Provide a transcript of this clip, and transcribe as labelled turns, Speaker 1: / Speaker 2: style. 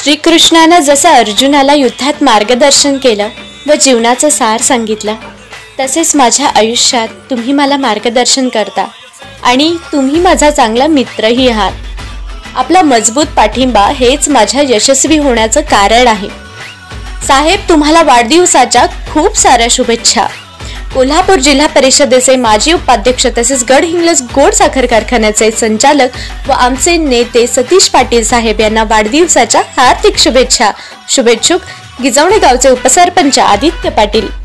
Speaker 1: श्रीकृष्णानं जसं अर्जुनाला युद्धात मार्गदर्शन केलं व जीवनाचं सार सांगितलं, तसेच माझ्या आयुष्यात तुम्ही मला मार्गदर्शन करता आणि तुम्ही माझा चांगला मित्रही आहात. आपला मजबूत पाठिंबा हेच माझ्या यशस्वी होण्याचं कारण आहे. साहेब, तुम्हाला वाढदिवसाच्या खूप साऱ्या शुभेच्छा. कोल्हापूर जिल्हा परिषदेचे माजी उपाध्यक्ष तसेच गडहिंग्लज गोड साखर कारखान्याचे संचालक व आमचे नेते सतीश पाटील साहेब यांना वाढदिवसाच्या हार्दिक शुभेच्छा. शुभेच्छुक गिजवणे गावचे उपसरपंच आदित्य पाटील.